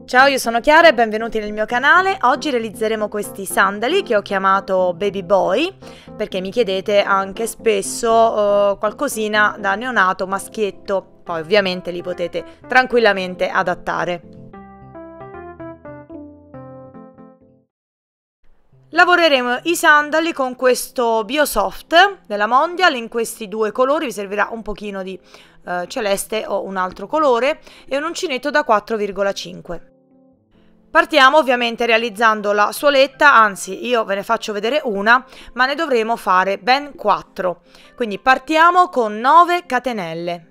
Ciao, io sono Chiara e benvenuti nel mio canale. Oggi realizzeremo questi sandali che ho chiamato Baby Boy perché mi chiedete anche spesso qualcosina da neonato maschietto, poi ovviamente li potete tranquillamente adattare. Lavoreremo i sandali con questo Biosoft della Mondial in questi due colori, vi servirà un pochino di celeste o un altro colore e un uncinetto da 4,5. Partiamo ovviamente realizzando la suoletta, anzi io ve ne faccio vedere una, ma ne dovremo fare ben 4. Quindi partiamo con 9 catenelle.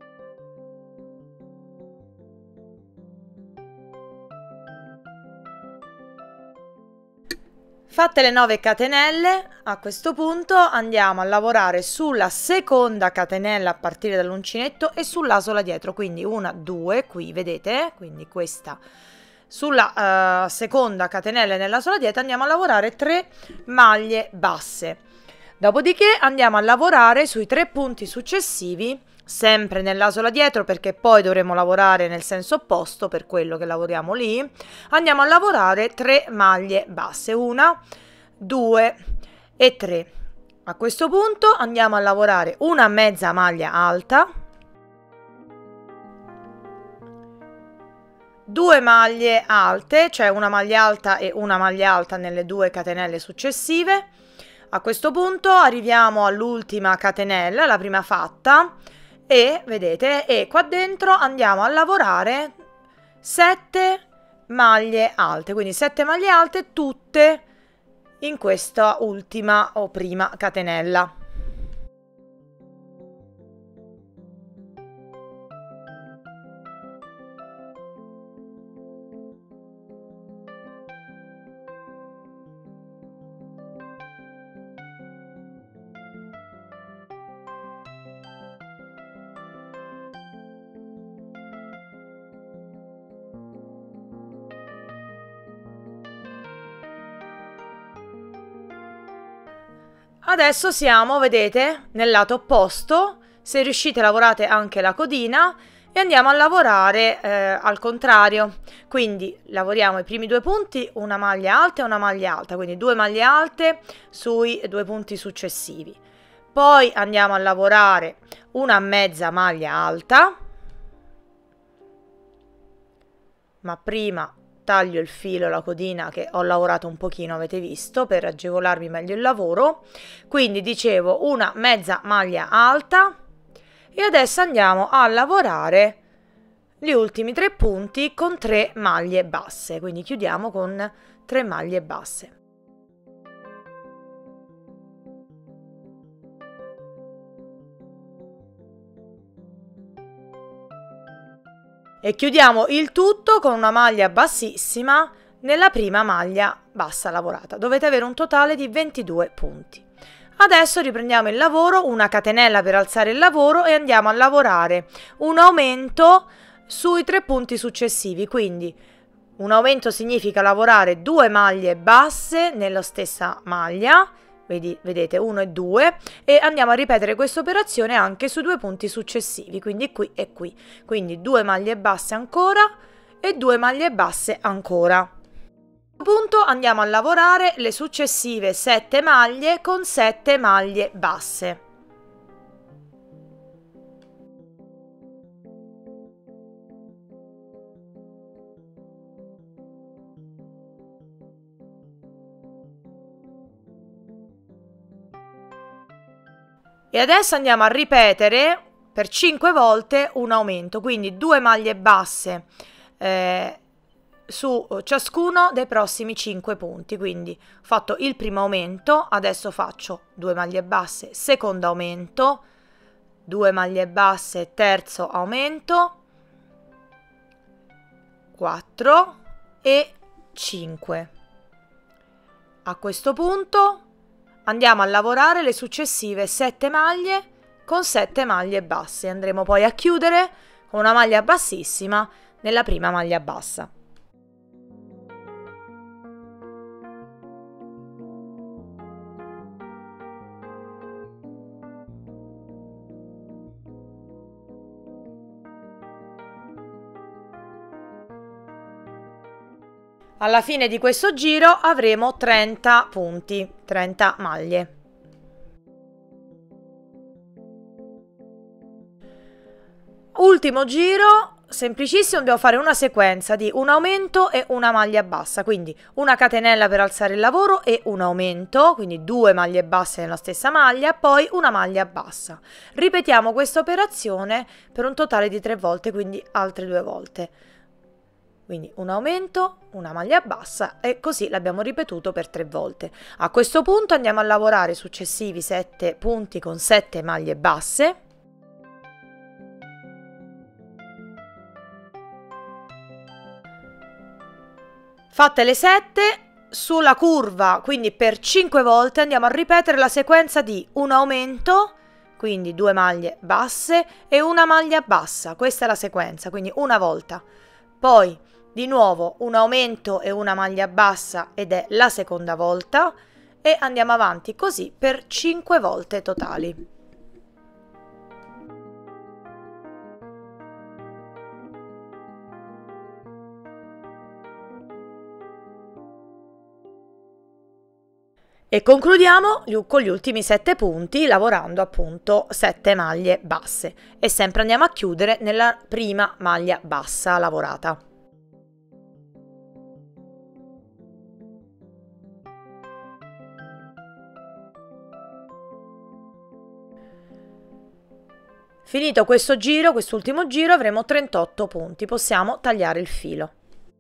Fatte le 9 catenelle, a questo punto andiamo a lavorare sulla seconda catenella a partire dall'uncinetto e sull'asola dietro, quindi una, due, qui vedete, quindi questa. Sulla seconda catenella e nell'asola dietro andiamo a lavorare 3 maglie basse. Dopodiché andiamo a lavorare sui 3 punti successivi, sempre nell'asola dietro perché poi dovremo lavorare nel senso opposto, per quello che lavoriamo lì. Andiamo a lavorare 3 maglie basse, 1, 2 e 3. A questo punto andiamo a lavorare una mezza maglia alta, 2 maglie alte, cioè una maglia alta e una maglia alta nelle 2 catenelle successive. A questo punto arriviamo all'ultima catenella, la prima fatta, e vedete, e qua dentro andiamo a lavorare 7 maglie alte, quindi 7 maglie alte tutte in questa ultima o prima catenella. Adesso siamo, vedete, nel lato opposto. Se riuscite lavorate anche la codina e andiamo a lavorare al contrario. Quindi lavoriamo i primi 2 punti, una maglia alta e una maglia alta, quindi 2 maglie alte sui 2 punti successivi. Poi andiamo a lavorare una mezza maglia alta, ma prima taglio il filo, la codina che ho lavorato un pochino, avete visto, per agevolarvi meglio il lavoro. Quindi dicevo una mezza maglia alta e adesso andiamo a lavorare gli ultimi 3 punti con 3 maglie basse, quindi chiudiamo con 3 maglie basse. E chiudiamo il tutto con una maglia bassissima nella prima maglia bassa lavorata. Dovete avere un totale di 22 punti. Adesso riprendiamo il lavoro, una catenella per alzare il lavoro e andiamo a lavorare un aumento sui 3 punti successivi. Quindi un aumento significa lavorare 2 maglie basse nella stessa maglia, vedete 1 e 2, e andiamo a ripetere questa operazione anche sui 2 punti successivi, quindi qui e qui. Quindi 2 maglie basse ancora e 2 maglie basse ancora. A questo punto andiamo a lavorare le successive 7 maglie con 7 maglie basse. E adesso andiamo a ripetere per 5 volte un aumento, quindi 2 maglie basse su ciascuno dei prossimi 5 punti. Quindi ho fatto il primo aumento, adesso faccio 2 maglie basse, secondo aumento, 2 maglie basse, terzo aumento, 4 e 5. A questo punto andiamo a lavorare le successive 7 maglie con 7 maglie basse. Andremo poi a chiudere con una maglia bassissima nella prima maglia bassa. Alla fine di questo giro avremo 30 punti, 30 maglie. Ultimo giro, semplicissimo, dobbiamo fare una sequenza di un aumento e una maglia bassa, quindi una catenella per alzare il lavoro e un aumento, quindi 2 maglie basse nella stessa maglia, poi una maglia bassa. Ripetiamo questa operazione per un totale di 3 volte, quindi altre 2 volte. Quindi un aumento, una maglia bassa e così l'abbiamo ripetuto per 3 volte. A questo punto andiamo a lavorare i successivi 7 punti con 7 maglie basse. Fatte le 7, sulla curva, quindi per 5 volte, andiamo a ripetere la sequenza di un aumento, quindi 2 maglie basse e una maglia bassa. Questa è la sequenza, quindi una volta. Poi di nuovo un aumento e una maglia bassa ed è la seconda volta e andiamo avanti così per 5 volte totali. E concludiamo con gli ultimi 7 punti lavorando appunto 7 maglie basse e sempre andiamo a chiudere nella prima maglia bassa lavorata. Finito questo giro, quest'ultimo giro, avremo 38 punti. Possiamo tagliare il filo.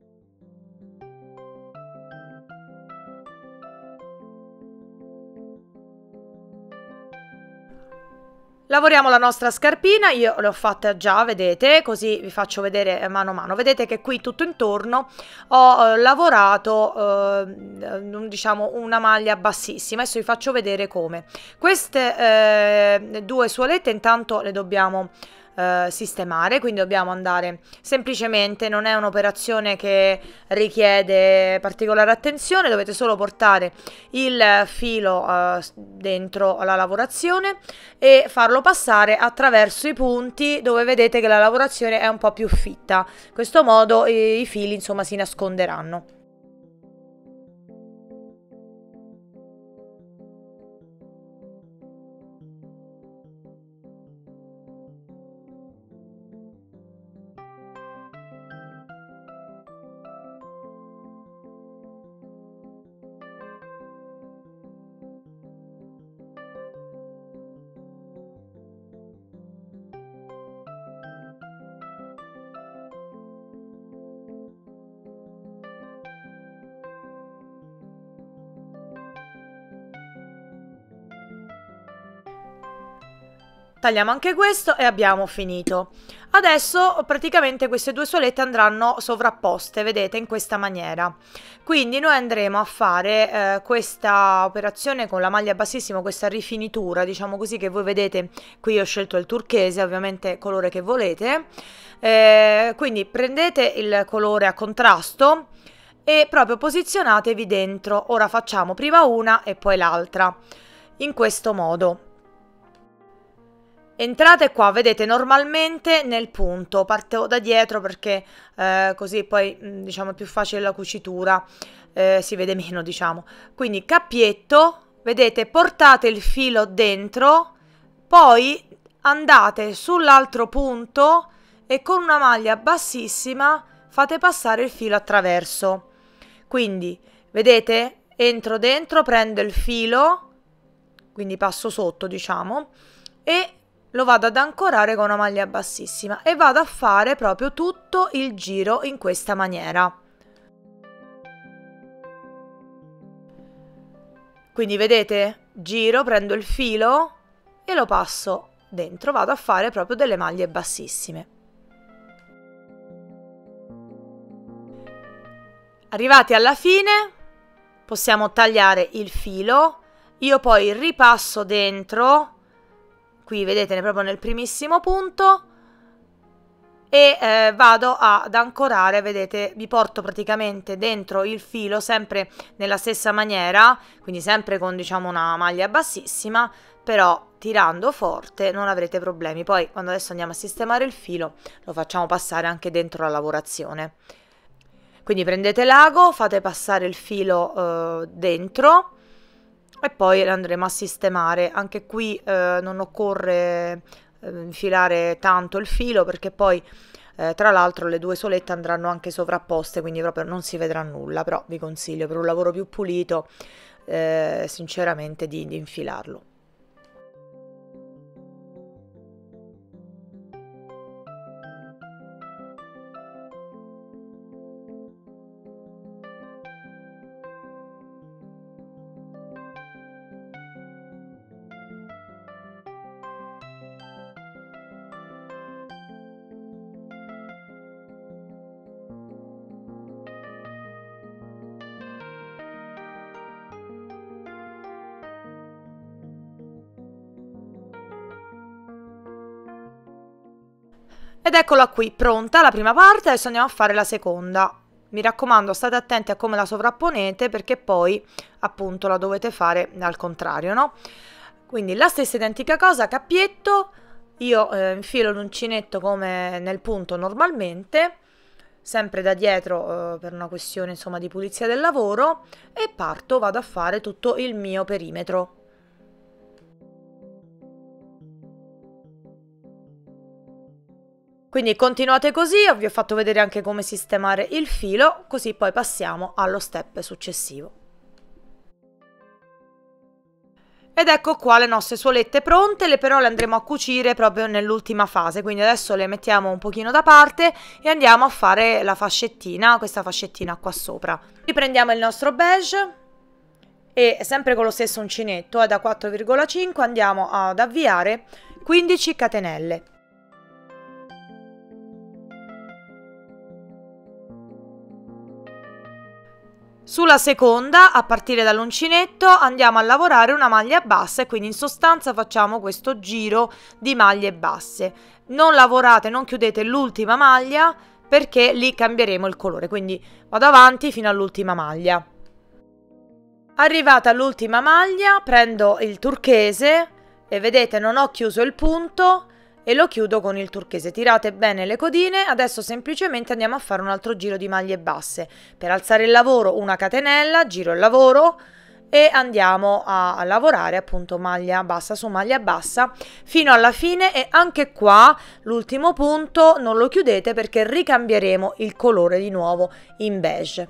Lavoriamo la nostra scarpina, io le ho fatte già, vedete, così vi faccio vedere mano a mano. Vedete che qui tutto intorno ho lavorato, diciamo, una maglia bassissima. Adesso vi faccio vedere come. Queste 2 suolette intanto le dobbiamo sistemare, quindi dobbiamo andare semplicemente, non è un'operazione che richiede particolare attenzione, dovete solo portare il filo dentro la lavorazione e farlo passare attraverso i punti dove vedete che la lavorazione è un po' più fitta. In questo modo i fili insomma si nasconderanno. Tagliamo anche questo e abbiamo finito. Adesso praticamente queste 2 suolette andranno sovrapposte, vedete, in questa maniera. Quindi noi andremo a fare questa operazione con la maglia bassissima, questa rifinitura, diciamo così, che voi vedete. Qui ho scelto il turchese, ovviamente colore che volete. Quindi prendete il colore a contrasto e proprio posizionatevi dentro. Ora facciamo prima una e poi l'altra, in questo modo. Entrate qua, vedete, normalmente nel punto, parto da dietro perché così poi diciamo è più facile la cucitura, si vede meno, diciamo. Quindi cappietto, vedete, portate il filo dentro, poi andate sull'altro punto e con una maglia bassissima fate passare il filo attraverso. Quindi, vedete, entro dentro, prendo il filo, quindi passo sotto, diciamo, e lo vado ad ancorare con una maglia bassissima e vado a fare proprio tutto il giro in questa maniera. Quindi vedete, giro, prendo il filo e lo passo dentro, vado a fare proprio delle maglie bassissime. Arrivati alla fine possiamo tagliare il filo, io poi ripasso dentro. Qui vedete proprio nel primissimo punto e vado ad ancorare, vedete, vi porto praticamente dentro il filo sempre nella stessa maniera, quindi sempre con, diciamo, una maglia bassissima, però tirando forte non avrete problemi. Poi quando adesso andiamo a sistemare il filo lo facciamo passare anche dentro la lavorazione. Quindi prendete l'ago, fate passare il filo dentro e poi lo andremo a sistemare. Anche qui non occorre infilare tanto il filo, perché poi tra l'altro le due solette andranno anche sovrapposte, quindi proprio non si vedrà nulla, però vi consiglio per un lavoro più pulito sinceramente di infilarlo. Ed eccola qui, pronta la prima parte, adesso andiamo a fare la seconda. Mi raccomando, state attenti a come la sovrapponete, perché poi appunto la dovete fare al contrario, no? Quindi la stessa identica cosa, cappietto, io infilo l'uncinetto come nel punto normalmente, sempre da dietro per una questione insomma di pulizia del lavoro, e parto, vado a fare tutto il mio perimetro. Quindi continuate così, vi ho fatto vedere anche come sistemare il filo, così poi passiamo allo step successivo. Ed ecco qua le nostre suolette pronte, però le andremo a cucire proprio nell'ultima fase, quindi adesso le mettiamo un pochino da parte e andiamo a fare la fascettina, questa fascettina qua sopra. Riprendiamo il nostro beige e sempre con lo stesso uncinetto da 4,5 andiamo ad avviare 15 catenelle. Sulla seconda, a partire dall'uncinetto, andiamo a lavorare una maglia bassa e quindi in sostanza facciamo questo giro di maglie basse. Non lavorate, non chiudete l'ultima maglia, perché lì cambieremo il colore, quindi vado avanti fino all'ultima maglia. Arrivata all'ultima maglia, prendo il turchese e vedete non ho chiuso il punto e lo chiudo con il turchese. Tirate bene le codine, adesso semplicemente andiamo a fare un altro giro di maglie basse. Per alzare il lavoro una catenella, giro il lavoro e andiamo a lavorare appunto maglia bassa su maglia bassa fino alla fine, e anche qua l'ultimo punto non lo chiudete perché ricambieremo il colore di nuovo in beige.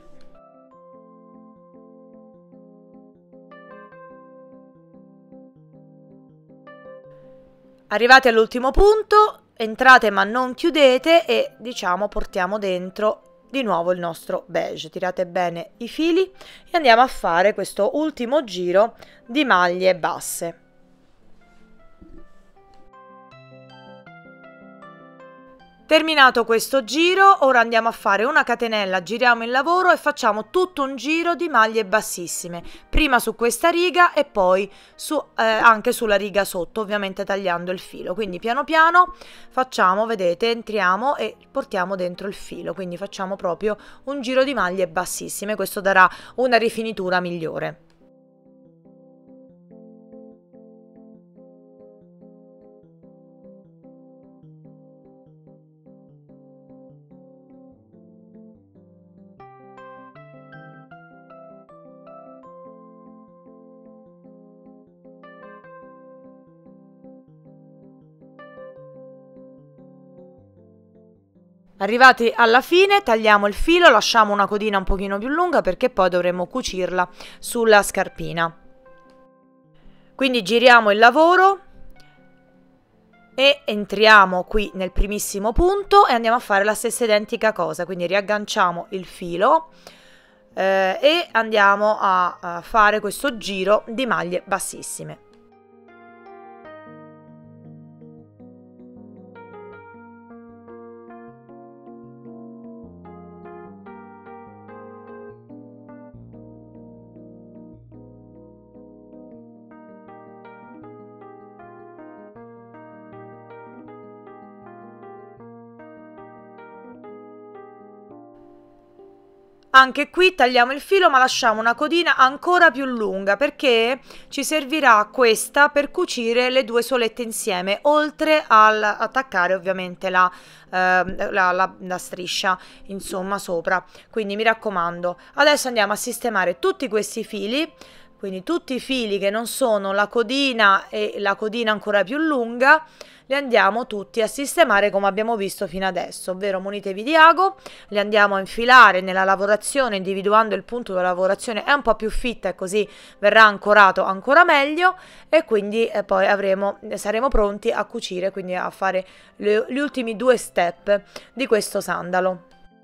Arrivati all'ultimo punto, entrate ma non chiudete e diciamo portiamo dentro di nuovo il nostro beige. Tirate bene i fili e andiamo a fare questo ultimo giro di maglie basse. Terminato questo giro, ora andiamo a fare una catenella, giriamo il lavoro e facciamo tutto un giro di maglie bassissime, prima su questa riga e poi anche sulla riga sotto, ovviamente tagliando il filo. Quindi piano piano facciamo, vedete, entriamo e portiamo dentro il filo, quindi facciamo proprio un giro di maglie bassissime, questo darà una rifinitura migliore. Arrivati alla fine tagliamo il filo, lasciamo una codina un pochino più lunga perché poi dovremo cucirla sulla scarpina. Quindi giriamo il lavoro e entriamo qui nel primissimo punto e andiamo a fare la stessa identica cosa, quindi riagganciamo il filo e andiamo a fare questo giro di maglie bassissime. Anche qui tagliamo il filo, ma lasciamo una codina ancora più lunga perché ci servirà questa per cucire le due solette insieme, oltre ad attaccare ovviamente la striscia, insomma, sopra. Quindi mi raccomando, adesso andiamo a sistemare tutti questi fili, quindi tutti i fili che non sono la codina e la codina ancora più lunga, li andiamo tutti a sistemare come abbiamo visto fino adesso, ovvero munitevi di ago, li andiamo a infilare nella lavorazione, individuando il punto della lavorazione è un po' più fitta e così verrà ancorato ancora meglio, e quindi poi saremo pronti a cucire, quindi a fare gli ultimi due step di questo sandalo.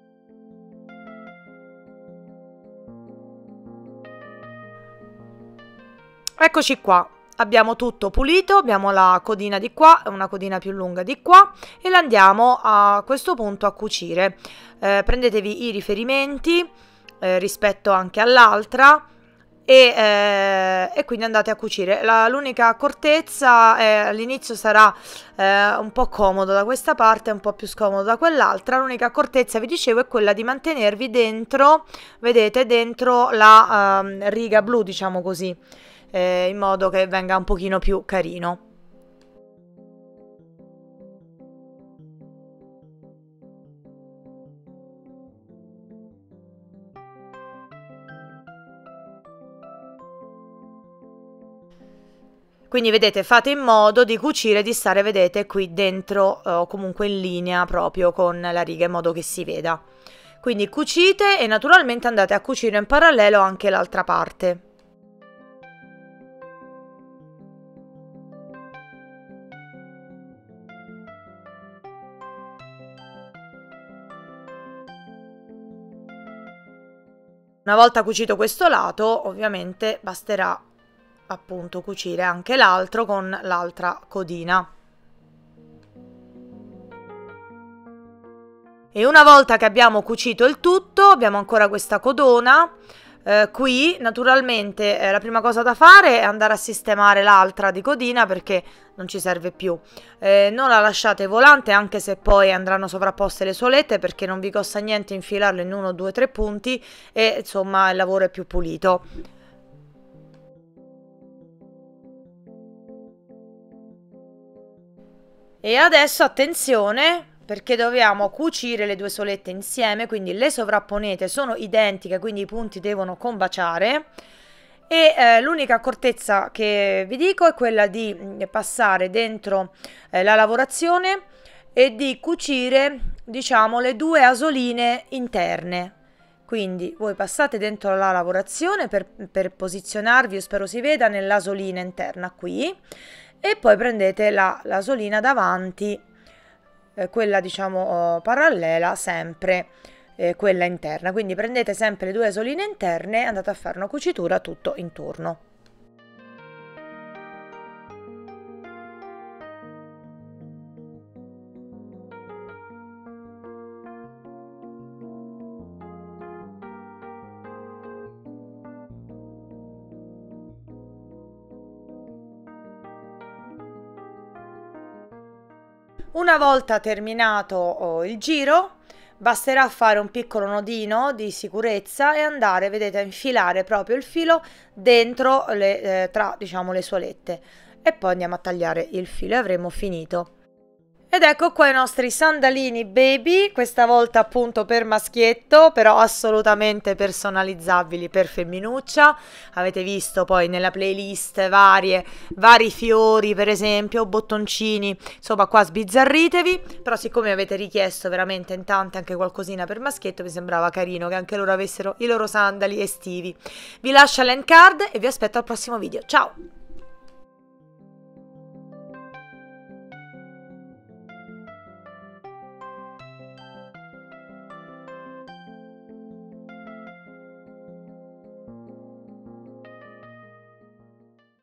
Eccoci qua. Abbiamo tutto pulito, abbiamo la codina di qua e una codina più lunga di qua, e la andiamo a questo punto a cucire. Prendetevi i riferimenti rispetto anche all'altra e quindi andate a cucire. L'unica accortezza all'inizio sarà un po' comodo da questa parte e un po' più scomodo da quell'altra. L'unica accortezza, vi dicevo, è quella di mantenervi dentro, vedete, dentro la riga blu, diciamo così, in modo che venga un pochino più carino. Quindi vedete, fate in modo di cucire, di stare, vedete, qui dentro o comunque in linea proprio con la riga, in modo che si veda. Quindi cucite e naturalmente andate a cucire in parallelo anche l'altra parte. Una volta cucito questo lato, ovviamente basterà appunto cucire anche l'altro con l'altra codina. E una volta che abbiamo cucito il tutto, abbiamo ancora questa codona. Qui naturalmente la prima cosa da fare è andare a sistemare l'altra di codina, perché non ci serve più. Non la lasciate volante, anche se poi andranno sovrapposte le solette, perché non vi costa niente infilarlo in 1, 2, 3 punti e insomma il lavoro è più pulito. E adesso attenzione, perché dobbiamo cucire le due solette insieme, quindi le sovrapponete, sono identiche, quindi i punti devono combaciare. E l'unica accortezza che vi dico è quella di passare dentro la lavorazione e di cucire, diciamo, le due asoline interne. Quindi voi passate dentro la lavorazione per posizionarvi, io spero si veda, nell'asolina interna qui, e poi prendete l'asolina davanti, quella diciamo parallela, sempre quella interna. Quindi prendete sempre le due asoline interne e andate a fare una cucitura tutto intorno. Una volta terminato il giro, basterà fare un piccolo nodino di sicurezza e andare, vedete, a infilare proprio il filo dentro tra, diciamo, le suolette, e poi andiamo a tagliare il filo e avremo finito. Ed ecco qua i nostri sandalini baby, questa volta appunto per maschietto, però assolutamente personalizzabili per femminuccia. Avete visto poi nella playlist vari fiori, per esempio, bottoncini, insomma qua sbizzarritevi, però siccome avete richiesto veramente in tante anche qualcosina per maschietto, mi sembrava carino che anche loro avessero i loro sandali estivi. Vi lascio l'end card e vi aspetto al prossimo video, ciao!